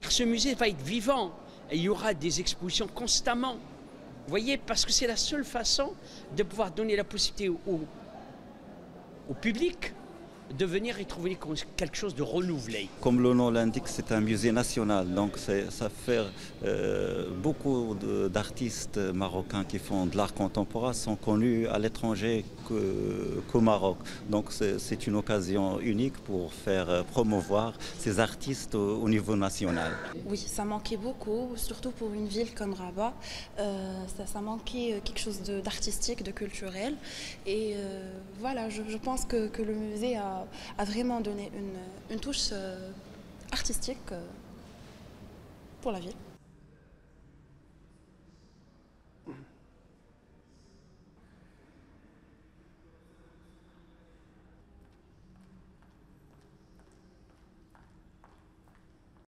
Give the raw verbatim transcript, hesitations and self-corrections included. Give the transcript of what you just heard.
Ce musée va être vivant et il y aura des expositions constamment. Vous voyez, parce que c'est la seule façon de pouvoir donner la possibilité au, au public de venir y trouver quelque chose de renouvelé. Comme le nom l'indique, c'est un musée national, donc ça fait euh, beaucoup d'artistes marocains qui font de l'art contemporain sont connus à l'étranger qu'au Maroc. Donc c'est une occasion unique pour faire promouvoir ces artistes au, au niveau national. Oui, ça manquait beaucoup, surtout pour une ville comme Rabat. Euh, ça, ça manquait quelque chose d'artistique, de, de culturel. Et euh, voilà, je, je pense que, que le musée a a vraiment donné une, une touche euh, artistique euh, pour la ville.